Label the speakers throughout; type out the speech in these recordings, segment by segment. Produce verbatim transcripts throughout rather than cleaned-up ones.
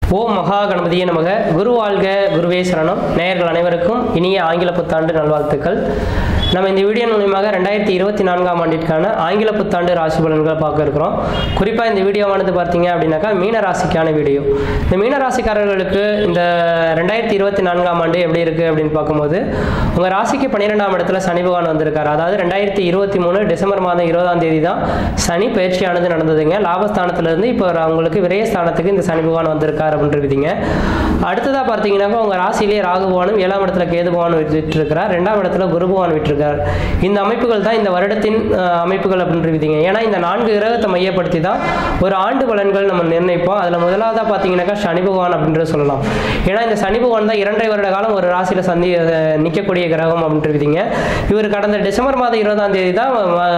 Speaker 1: ஓம் மகா கணபதியே நமக. குரு வாழ்க, குருவே சரணம். நேயர்கள் அனைவருக்கும் இனிய ஆங்கில புத்தாண்டு நல்வாழ்த்துக்கள். நம்ம இந்த வீடியோ மூலமாக ரெண்டாயிரத்தி இருபத்தி நான்காம் ஆண்டிற்கான ஆங்கில புத்தாண்டு ராசி பலன்களை பார்க்க இருக்கிறோம். குறிப்பாக இந்த வீடியோவானது பார்த்தீங்க அப்படின்னாக்கா மீன ராசிக்கான வீடியோ. இந்த மீன ராசிக்காரர்களுக்கு இந்த ரெண்டாயிரத்தி இருபத்தி நான்காம் ஆண்டு எப்படி இருக்குது அப்படின்னு பார்க்கும்போது, உங்கள் ராசிக்கு பன்னிரெண்டாம் இடத்துல சனி பகவான் வந்திருக்காரு. அதாவது ரெண்டாயிரத்தி இருபத்தி மூணு டிசம்பர் மாதம் இருபதாம் தேதி தான் சனி பயிற்சியானது நடந்ததுங்க. லாபஸ்தானத்திலிருந்து இப்போ அவங்களுக்கு விரயஸ்தானத்துக்கு இந்த சனி பகவான் வந்திருக்காரு அப்படின்றீங்க. அடுத்ததாக பார்த்தீங்கன்னாக்கா உங்கள் ராசியிலேயே ராகு பகவானும் ஏழாம் இடத்துல கேது பகவான் விட்டு இருக்கிறார். ரெண்டாம் இடத்துல குரு பகவான் விட்டுருக்கார். இந்த அமைப்புகள் தான் இந்த வருடத்தின் அமைப்புகள் அப்படின்றீங்க. ஏன்னா இந்த நான்கு கிரகத்தை மையப்படுத்தி தான் ஒரு ஆண்டு பலன்கள் நம்ம நிர்ணயிப்போம். அதில் முதலாவதாக பார்த்தீங்கன்னாக்கா சனி பகவான் அப்படின்றது சொல்லலாம். ஏன்னா இந்த சனி பகவான் தான் இரண்டரை வருட காலம் ஒரு ராசியில் சந்தி நிற்கக்கூடிய கிரகம் அப்படின்றீங்க. இவர் கடந்த டிசம்பர் மாதம் இருபதாம் தேதி தான்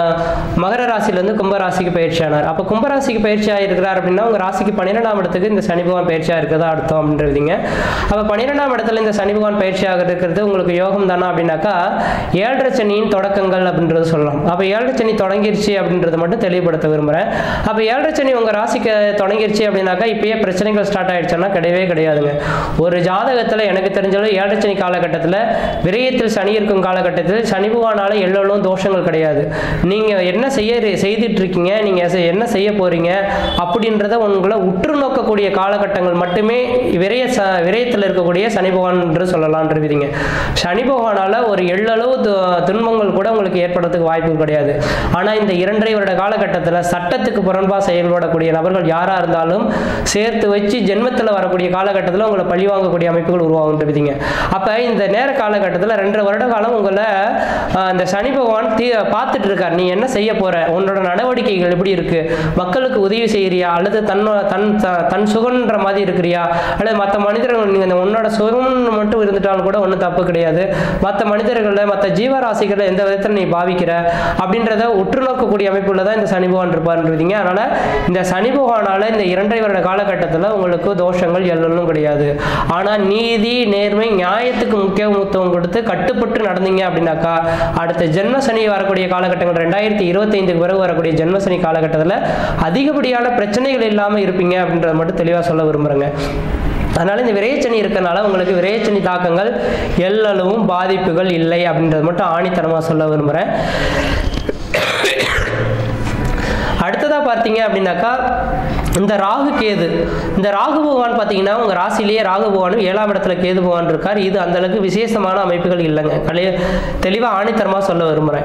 Speaker 1: மகர ராசியிலேருந்து கும்பராசிக்கு பயிற்சியானார். அப்போ கும்பராசிக்கு பயிற்சியாக இருக்கிறார் அப்படின்னா உங்கள் ராசிக்கு பன்னிரெண்டாம் இடத்துக்கு இந்த சனி பகவான் பயிற்சியாக இருக்கிறதா அர்த்தம் அப்படின்றீங்க. அப்போ பன்னிரெண்டாம் இடத்துல இந்த சனி பகவான் பயிற்சியாக இருக்கிறது உங்களுக்கு யோகம் தானா அப்படின்னாக்கா ஏழரை சனியின் தொடக்கங்கள் அப்படின்றது சொல்லலாம். அப்போ ஏழரை சனி தொடங்கிருச்சு அப்படின்றத மட்டும் தெளிவுபடுத்த விரும்புகிறேன். அப்போ ஏழரை சனி உங்கள் ராசிக்கு தொடங்கிருச்சு அப்படின்னாக்கா இப்பயே பிரச்சனைகள் ஸ்டார்ட் ஆயிடுச்சுன்னா கிடையவே கிடையாதுங்க. ஒரு ஜாதகத்தில் எனக்கு தெரிஞ்சாலும் ஏழரை சனி காலகட்டத்தில் விரயத்தில் சனி இருக்கும் காலகட்டத்தில் சனி பகவானால எல்லோரும் தோஷங்கள் கிடையாது. நீங்கள் என்ன செய்ய செய்துட்டு இருக்கீங்க, நீங்கள் என்ன செய்ய போறீங்க அப்படின்றத உங்களை உற்று நோக்கக்கூடிய காலகட்டங்கள் மட்டுமே விரய விரயத்தில் இருக்கக்கூடிய சனி பகவான் என்று சொல்லலாம்ன்றீங்க. சனி பகவானால ஒரு எள்ளளவு துன்பங்கள் கூட உங்களுக்கு ஏற்படுறதுக்கு வாய்ப்பு கிடையாது. ஆனால் இந்த இரண்டரை வருட காலகட்டத்தில் சட்டத்துக்கு புறம்பாக செயல்படக்கூடிய நபர்கள் யாராக இருந்தாலும் சேர்த்து வச்சு ஜென்மத்தில் வரக்கூடிய காலகட்டத்தில் உங்களை பழி வாங்கக்கூடிய அமைப்புகள் உருவாகுன்றீங்க. அப்போ இந்த நேர காலகட்டத்தில் ரெண்டரை வருட காலம் உங்களை இந்த சனி பகவான் தீ பார்த்துட்டு இருக்கார். நீ என்ன செய்ய போற, உன்னோட நடவடிக்கைகள் எப்படி இருக்கு, மக்களுக்கு உதவி செய்யறியா, அல்லது தன் தன் தன் சுகன்ற மாதிரி இருக்கிறியா, அல்லது மற்ற மனிதர்கள் நீங்கள் உன்னோட சுகம் மட்டும் இருந்துட்டாலும் கூட ஒன்றும் தப்பு கிடையாது, மற்ற மனிதர்களை மற்ற ஜீவராசிகளை எந்த விதத்தில் நீ பாவிக்கிற அப்படின்றத உற்று நோக்கக்கூடிய அமைப்புள்ள தான் இந்த சனி பகவான் இருப்பார்ன்றீங்க. அதனால இந்த சனி பகவானால இந்த இரண்டரை வருட காலகட்டத்தில் உங்களுக்கு தோஷங்கள் எல்லாம் கிடையாது. ஆனால் நீதி, நேர்மை, நியாயத்துக்கு முக்கியத்துவம் கொடுத்து கட்டுப்பட்டு நடந்தீங்க அப்படின்னாக்கா அடுத்த ஜென்ம சனி வரக்கூடிய காலகட்டங்கள் ரெண்டாயிரத்தி இருபத்தி ஐந்துக்கு பிறகு வரக்கூடிய ஜென்ம சனி காலகட்டத்தில் அதிகப்படியான பிரச்சனைகள் இல்லாமல் இருப்பீங்க அப்படின்றத மட்டும் தெளிவாக சொல்ல விரும்புகிறேங்க. அதனால இந்த விரயச்சனி இருக்கிறனால உங்களுக்கு விரயச்சனி தாக்கங்கள் எல்லளவும் பாதிப்புகள் இல்லை அப்படின்றது மட்டும் ஆணித்தனமாக சொல்ல விரும்புகிறேன். அடுத்ததாக பார்த்தீங்க அப்படின்னாக்கா இந்த ராகு கேது, இந்த ராகு பகவான் பார்த்தீங்கன்னா உங்கள் ராசிலேயே ராகு பகவானும் ஏழாம் இடத்துல கேது பகவான் இருக்கார். இது அந்த அளவுக்கு விசேஷமான அமைப்புகள் இல்லைங்க. கலைய தெளிவாக ஆணித்தரமாக சொல்ல விரும்புகிறேன்.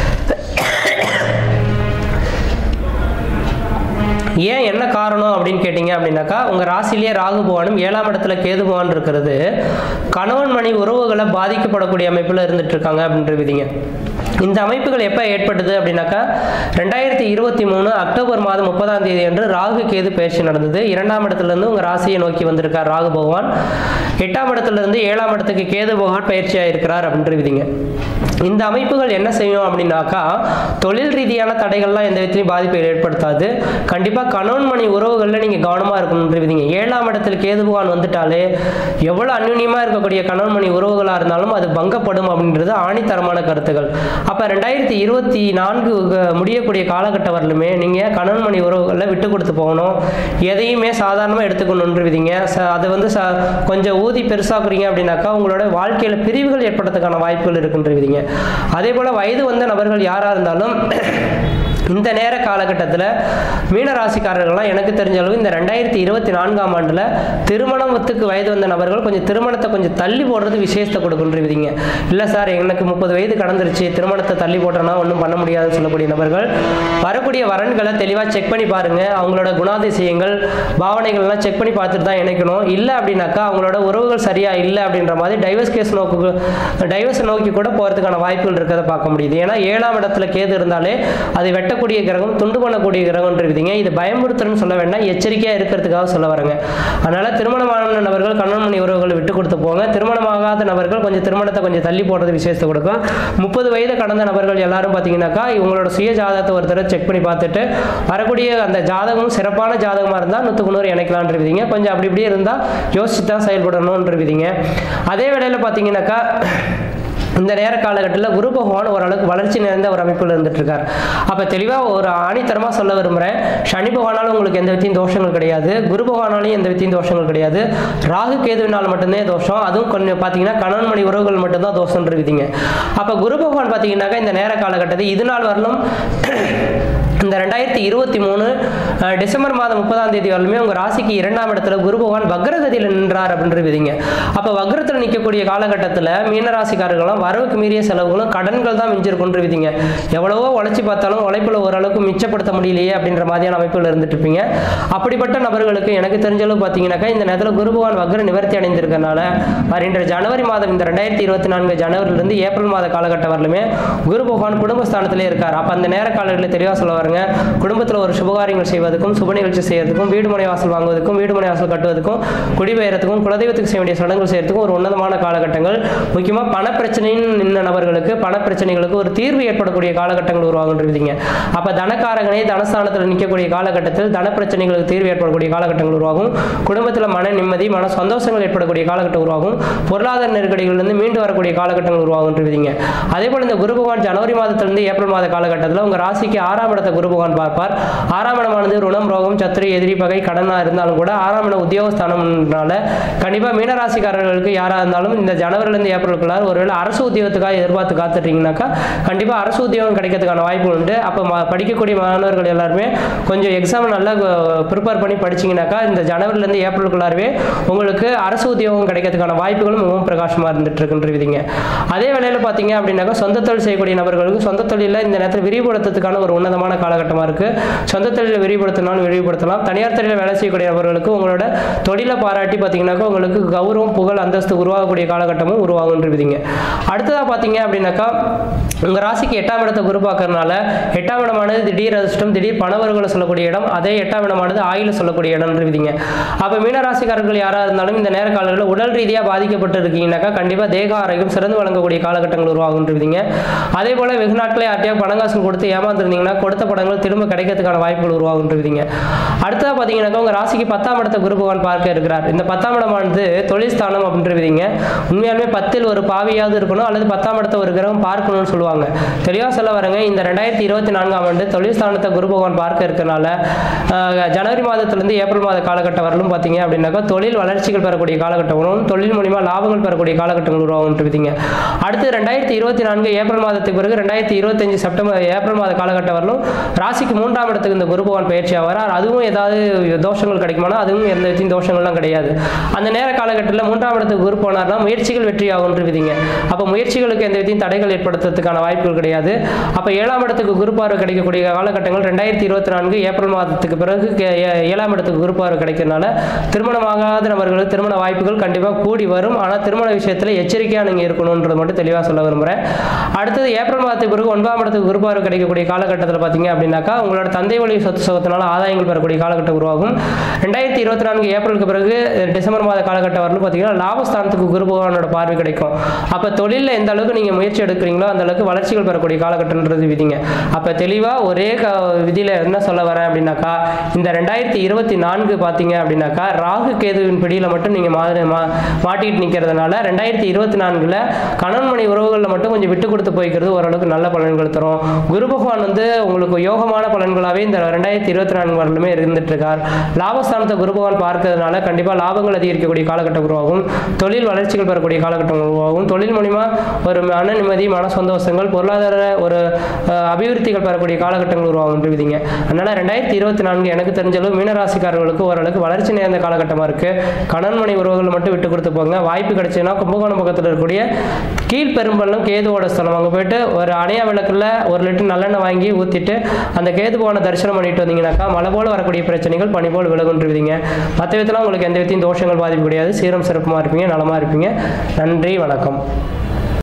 Speaker 1: ஏன் என்ன காரணம் அப்படின்னு கேட்டீங்க அப்படின்னாக்கா உங்கள் ராசிலேயே ராகு பகவானும் ஏழாம் இடத்துல கேது பகவான் இருக்கிறது கணவன் மணி உறவுகளை பாதிக்கப்படக்கூடிய அமைப்பில் இருந்துட்டு இருக்காங்க அப்படின்றீங்க. இந்த அமைப்புகள் எப்போ ஏற்பட்டது அப்படின்னாக்கா ரெண்டாயிரத்தி இருபத்தி மூணு அக்டோபர் மாதம் முப்பதாம் தேதி அன்று ராகு கேது பயிற்சி நடந்தது. இரண்டாம் இடத்துலேருந்து உங்கள் ராசியை நோக்கி வந்திருக்கார் ராகு பகவான். எட்டாம் இடத்துலேருந்து ஏழாம் இடத்துக்கு கேது பகவான் பயிற்சியாக இருக்கிறார் அப்படின்றீங்க. இந்த அமைப்புகள் என்ன செய்யும் அப்படின்னாக்கா தொழில் ரீதியான தடைகள்லாம் எந்த விதத்திலையும் பாதிப்பை ஏற்படுத்தாது. கண்டிப்பாக கணவன் மணி உறவுகளில் நீங்கள் கவனமாக இருக்கணுன்றீங்க. ஏழாம் இடத்துல கேது பகவான் வந்துட்டாலே எவ்வளோ அந்யுன்யமாக இருக்கக்கூடிய கணவன் மணி உறவுகளாக இருந்தாலும் அது பங்கப்படும் அப்படின்றது ஆணித்தரமான கருத்துக்கள். அப்போ ரெண்டாயிரத்தி இருபத்தி நான்கு முடியக்கூடிய காலகட்டம் வரலுமே நீங்கள் கணவன் மணி உறவுகளில் விட்டு கொடுத்து போகணும். எதையுமே சாதாரணமாக எடுத்துக்கணுன்றீங்க. அதை வந்து ச கொஞ்சம் ஊதி பெருசாக்குறீங்க அப்படின்னாக்கா உங்களோட வாழ்க்கையில் பிரிவுகள் ஏற்படுறதுக்கான வாய்ப்புகள் இருக்குன்றீங்க. அதே போல் வயது வந்த நபர்கள் யாராக இருந்தாலும் இந்த நேர காலகட்டத்தில் மீனராசிக்காரர்கள்லாம் எனக்கு தெரிஞ்ச அளவு இந்த ரெண்டாயிரத்தி இருபத்தி நான்காம் ஆண்டில் திருமணத்துக்கு வயது வந்த நபர்கள் கொஞ்சம் திருமணத்தை கொஞ்சம் தள்ளி போடுறது விசேஷத்தை கொடுக்குன்றீங்க. இல்லை சார் எனக்கு முப்பது வயது கடந்துருச்சு, திருமணத்தை தள்ளி போட்டோன்னா ஒன்றும் பண்ண முடியாதுன்னு சொல்லக்கூடிய நபர்கள் வரக்கூடிய வரன்களை தெளிவாக செக் பண்ணி பாருங்கள். அவங்களோட குணாதிசயங்கள் பாவனைகள்லாம் செக் பண்ணி பார்த்துட்டு தான் இணைக்கணும். இல்லை அப்படின்னாக்கா அவங்களோட உறவுகள் சரியாக இல்லை அப்படின்ற மாதிரி டைவர்ஸ் கேஸ் நோக்கு டைவர்ஸ் நோக்கி கூட போகிறதுக்கான வாய்ப்புகள் இருக்கிறத பார்க்க முடியுது. ஏன்னா ஏழாம் இடத்துல கேது இருந்தாலே அது வெட்ட கூடிய கிரகம், துண்டு பண்ணக்கூடிய கிரகம் இருக்குதுங்க. இது பயமுறுத்துறன்னு சொல்ல வேண்டாம், எச்சரிக்கையாக இருக்கிறதுக்காக சொல்ல வரங்க. அதனால திருமணமான நபர்கள் கணவன் மணி உறவுகளை விட்டு கொடுத்து போங்க. திருமணமாகாத நபர்கள் கொஞ்சம் திருமணத்தை கொஞ்சம் தள்ளி போடுறது விசேஷத்தை கொடுக்கும். முப்பது வயது கடந்த நபர்கள் எல்லாரும் பார்த்தீங்கன்னாக்கா இவங்களோட சுய ஜாதகத்தை ஒரு தடவை செக் பண்ணி பார்த்துட்டு வரக்கூடிய அந்த ஜாதகம் சிறப்பான ஜாதகமாக இருந்தால் நூற்றுக்கு நூறு இணைக்கலான் இருக்குதுங்க. கொஞ்சம் அப்படி இப்படியே இருந்தால் யோசிச்சு தான் செயல்படணும்னு இருக்குதுங்க. அதே வேளையில் பார்த்தீங்கன்னாக்கா இந்த நேர காலகட்டத்தில் குரு பகவான் ஓரளவுக்கு வளர்ச்சி நிறைந்த ஒரு அமைப்பில் இருந்துட்டு இருக்கார். அப்போ தெளிவாக ஒரு ஆணித்தரமாக சொல்ல விரும்புகிறேன், சனி பகவானாலும் உங்களுக்கு எந்த வித்தியும் தோஷங்கள் கிடையாது, குரு பகவானாலும் எந்த வித்தியும் தோஷங்கள் கிடையாது, ராகு கேதுவினால் மட்டும்தான் தோஷம். அதுவும் கொஞ்சம் பார்த்தீங்கன்னா கணவன் மணி உறவுகள் மட்டும்தான் தோஷம் இருக்குதுங்க. அப்போ குரு பகவான் பார்த்தீங்கன்னாக்கா இந்த நேர காலகட்டத்தில் இது நாள் வரலும் இந்த ரெண்டாயிரத்தி இருபத்தி மூணு டிசம்பர் மாதம் முப்பதாம் தேதி வரலுமே உங்கள் ராசிக்கு இரண்டாம் இடத்துல குரு பகவான் வக்ரகதியில் நின்றார் அப்படின்றதுங்க. அப்போ வக்ரத்தில் நிற்கக்கூடிய காலகட்டத்தில் மீனராசிக்காரர்களும் வரவுக்கு மீறிய செலவுகளும் கடன்கள் தான் மிஞ்சிருக்குன்றதுங்க. எவ்வளவோ உழைச்சி பார்த்தாலும் உழைப்பில் ஓரளவுக்கு மிச்சப்படுத்த முடியலையே அப்படின்ற மாதிரியான அமைப்பில் இருந்துட்டு இருப்பீங்க. அப்படிப்பட்ட நபர்களுக்கு எனக்கு தெரிஞ்சளவு பார்த்தீங்கன்னாக்கா இந்த நேரத்தில் குரு பகவான் வக்ர நிவர்த்தி அடைந்திருக்கிறதுனால வருகின்ற ஜனவரி மாதம் இந்த ரெண்டாயிரத்தி இருபத்தி நான்கு ஜனவரிலிருந்து ஏப்ரல் மாத காலகட்டம் வரலுமே குரு பகவான் குடும்பஸ்தானத்திலே இருக்கார். அப்போ அந்த நேர காலங்களில் தெளிவாக சொல்ல குடும்பத்தில் ஒரு சுபகாரியங்கள் செய்வதற்கும் சுப நிகழ்ச்சி செய்வதற்கும் வீடு மனை வாசல் வாங்குவதற்கும் வீடு மனை வாசல் கட்டுவதற்கும் குடிபெயர்த்துக்கும் குலதெய்வத்துக்கு செய்ய வேண்டிய சடங்குகள் செய்யறதுக்கும் ஒரு உன்னதமான காலகட்டங்கள். முக்கியமாக பண பிரச்சனைன்னு நின்ற நபர்களுக்கு பண பிரச்சனைகளுக்கு ஒரு தீர்வு ஏற்படக்கூடிய காலகட்டங்கள் உருவாகுன்றீங்க. அப்போ தனக்காரகனே தனஸ்தானத்தில் நிற்கக்கூடிய காலகட்டத்தில் தன பிரச்சனைகளுக்கு தீர்வு ஏற்படக்கூடிய காலகட்டங்கள் உருவாகும். குடும்பத்தில் மன நிம்மதி மன சந்தோஷங்கள் ஏற்படக்கூடிய காலகட்டம் உருவாகும். பொருளாதார நெருக்கடிகளிலிருந்து மீண்டு வரக்கூடிய காலகட்டங்கள் உருவாகுன்றீங்க. அதே போல இந்த குரு பகவான் ஜனவரி மாதத்திலிருந்து ஏப்ரல் மாத காலகட்டத்தில் உங்கள் ராசிக்கு ஆறாம் இடத்தை குரு பகவான் பார்ப்பார். ஆறாம் இடமானது ருணம் ரோகம் சத்துரு எதிரி பகை கடனா இருந்தாலும் கூட ஆறாம் இடம் உத்தியோகஸ்தானம்னால கண்டிப்பா மீனராசிக்காரர்களுக்கு யாரா இருந்தாலும் இந்த ஜனவரிலிருந்து ஏப்ரலுக்குள்ளார் ஒருவேளை அரசு உத்தியோகத்துக்காக எதிர்பார்த்து காத்துட்டீங்கன்னாக்கா கண்டிப்பா அரசு உத்தியோகம் கிடைக்கிறதுக்கான வாய்ப்பு உண்டு. அப்போ படிக்கக்கூடிய மாணவர்கள் எல்லாருமே கொஞ்சம் எக்ஸாம் நல்லா ப்ரிப்பேர் பண்ணி படிச்சிங்கனாக்கா இந்த ஜனவரிலிருந்து ஏப்ரலுக்குள்ளாரவே உங்களுக்கு அரசு உத்தியோகம் கிடைக்கிறதுக்கான வாய்ப்புகளும் மிகவும் பிரகாசமாக இருந்துட்டு இருக்குன்றீங்க. அதே வேளையில் பார்த்தீங்க அப்படின்னாக்கா சொந்த தொழில் செய்யக்கூடிய நபர்களுக்கு சொந்த தொழிலில் இந்த நேரத்தில் விரிவுபடுத்துறதுக்கான ஒரு உன்னதமான காலகட்டமாக இருக்கு. சொந்த தொழிலை விரிவுபடுத்தினாலும் விரிவுபடுத்தலாம். தனியார் தொழிலில் வேலை செய்யக்கூடிய நபர்களுக்கு உங்களோட தொழிலை பாராட்டி பார்த்தீங்கன்னாக்கா உங்களுக்கு கௌரவம் புகழ் அந்தஸ்து உருவாகக்கூடிய காலகட்டமும் உருவாகுன்றீங்க. அடுத்ததாக பார்த்தீங்க அப்படின்னாக்கா உங்கள் ராசிக்கு எட்டாம் இடத்தை குரு பார்க்கறதுனால எட்டாம் இடமானது திடீர் அதிர்ஷ்டம் திடீர் பணவர்களை சொல்லக்கூடிய இடம். அதே எட்டாம் இடமானது ஆயுள சொல்லக்கூடிய இடம்ன்றீங்க. அப்போ மீனராசிக்காரர்கள் யாராக இருந்தாலும் இந்த நேர காலங்களில் உடல் ரீதியாக பாதிக்கப்பட்டு இருக்கீங்கன்னாக்கா கண்டிப்பாக தேக ஆரோக்கியம் சிறந்து வழங்கக்கூடிய காலகட்டங்கள் உருவாகுன்றீங்க. அதே போல வெகு நாட்களே யார்ட்டையா பணங்காசு கொடுத்து ஏமாந்துருந்தீங்கன்னா கொடுத்த படங்கள் திரும்ப கிடைக்கிறதுக்கான வாய்ப்புகள் உருவாகுன்றீங்க. அடுத்ததாக பார்த்தீங்கன்னாக்கா உங்கள் ராசிக்கு பத்தாம் இடத்தை குரு பகவான் பார்க்க இருக்கிறார். இந்த பத்தாம் இடமானது தொழில் ஸ்தானம் அப்படின்றீங்க. உண்மையாலுமே பத்தில் ஒரு பாவியாவது இருக்கணும் அல்லது பத்தாம் இடத்தை ஒரு கிரகம் பார்க்கணும்னு சொல்லுவாங்க. தெளிவாக சொல்ல வரங்க இந்த ரெண்டாயிரத்தி இருபத்தி நான்காம் ஆண்டு தொழில் ஸ்தானத்தை குரு பகவான் பார்க்க இருக்கிறனால ஜனவரி மாதத்திலிருந்து ஏப்ரல் மாத காலகட்டம் வரலும் பார்த்தீங்க அப்படின்னாக்கா தொழில் வளர்ச்சிகள் பெறக்கூடிய காலகட்டம் வரும். தொழில் மூலியமாக லாபங்கள் பெறக்கூடிய காலகட்டங்கள் உருவாகுன்றீங்க. அடுத்து ரெண்டாயிரத்தி இருபத்தி நான்கு ஏப்ரல் மாதத்துக்கு பிறகு ரெண்டாயிரத்தி இருபத்தஞ்சு செப்டம்பர் ஏப்ரல் மாத காலகட்டம் வரலும் ராசிக்கு மூன்றாம் இடத்துக்கு இந்த குரு பகவான் பயிற்சி ஆவார். அதுவும் ஏதாவது தோஷங்கள் கிடைக்குமானா அதுவும் எந்த விதத்தையும் தோஷங்கள்லாம் கிடையாது. அந்த நேர காலகட்டத்தில் மூன்றாம் இடத்துக்கு குரு போனார்னா முயற்சிகள் வெற்றி ஆகுன்றீங்க. அப்போ முயற்சிகளுக்கு எந்த விதத்தையும் தடைகள் ஏற்படுத்துறதுக்கான வாய்ப்புகள் கிடையாது. அப்போ ஏழாம் இடத்துக்கு குரு பார்வை கிடைக்கக்கூடிய காலகட்டங்கள் ரெண்டாயிரத்தி இருபத்தி நான்கு ஏப்ரல் மாதத்துக்கு பிறகு ஏழாம் இடத்துக்கு குரு பார்வை கிடைக்கிறதுனால திருமணமாகாத நபர்களுக்கு திருமண வாய்ப்புகள் கண்டிப்பாக கூடி வரும். ஆனால் திருமண விஷயத்தில் எச்சரிக்கையாக நீங்கள் இருக்கணும்ன்றது மட்டும் தெளிவாக சொல்ல விரும்புகிறேன். அடுத்தது ஏப்ரல் மாதத்துக்கு பிறகு ஒன்பதாம் இடத்துக்கு குரு பார்வை கிடைக்கக்கூடிய காலகட்டத்தில் பார்த்தீங்க அப்படின்னாக்கா உங்களோட தந்தை வழி சொத்து சுகத்தினால ஆதாயங்கள் பெறக்கூடிய காலகட்டம் உருவாகும். ரெண்டாயிரத்தி இருபத்தி நான்கு ஏப்ரலுக்கு பிறகு டிசம்பர் மாத காலகட்டம் வரலும் பார்த்தீங்கன்னா லாபஸ்தானத்துக்கு குரு பகவானோட பார்வை கிடைக்கும். அப்போ தொழிலில் எந்த அளவுக்கு நீங்கள் முயற்சி எடுக்கிறீங்களோ அந்த அளவுக்கு வளர்ச்சிகள் பெறக்கூடிய காலகட்டம்ன்றது விதிங்க. அப்போ தெளிவாக ஒரே விதியில் என்ன சொல்ல வரேன் அப்படின்னாக்கா இந்த ரெண்டாயிரத்தி இருபத்தி நான்கு பார்த்தீங்க அப்படின்னாக்கா ராகு கேதுவின் பிடியில் மட்டும் நீங்கள் மா மாட்டிட்டு நிற்கிறதுனால ரெண்டாயிரத்தி இருபத்தி நான்குல கணவன் மணி உறவுகளில் மட்டும் கொஞ்சம் விட்டு கொடுத்து போய்க்கிறது ஓரளவுக்கு நல்ல பலன்கள் தரும். குரு பகவான் வந்து உங்களுக்கு யோகமான பலன்களாகவே இந்த ரெண்டாயிரத்தி இருபத்தி நான்கு வரலுமே இருந்துட்டு இருக்கார். லாபஸ்தானத்தை குரு பகவான் பார்க்கறதுனால கண்டிப்பாக லாபங்கள் அதிகரிக்கக்கூடிய காலகட்டம் உருவாகும். தொழில் வளர்ச்சிகள் பெறக்கூடிய காலகட்டம் உருவாகும். தொழில் மூலிமா ஒரு மன நிம்மதி மன சந்தோஷங்கள் பொருளாதார ஒரு அபிவிருத்திகள் பெறக்கூடிய காலகட்டங்கள் உருவாகுன்றீங்க. அதனால ரெண்டாயிரத்தி இருபத்தி நான்கு எனக்கு தெரிஞ்சளவு மீனராசிக்காரர்களுக்கு ஓரளவுக்கு வளர்ச்சி நேர்ந்த காலகட்டமாக இருக்கு. கணவன்மணி உறவுகள் மட்டும் விட்டு கொடுத்து போங்க. வாய்ப்பு கிடைச்சுன்னா கும்பகோணம் பக்கத்தில் இருக்கக்கூடிய கீழ்பெரும்பள்ளம் கேதுவோட ஸ்தலம் அங்கே போயிட்டு ஒரு அணையா விளக்குல ஒரு லிட்டர் நல்லெண்ணெய் வாங்கி ஊற்றிட்டு அந்த கேது போன தரிசனம் பண்ணிட்டு வந்தீங்கன்னாக்கா மழை போல் வரக்கூடிய பிரச்சனைகள் பனி போல் விலகுன்றீங்க. மற்ற விதத்தில் உங்களுக்கு எந்த விதத்தையும் தோஷங்கள் பாதிப்பு கிடையாது. சீரம் சிறப்புமாக இருப்பீங்க, நலமாக இருப்பீங்க. நன்றி, வணக்கம்.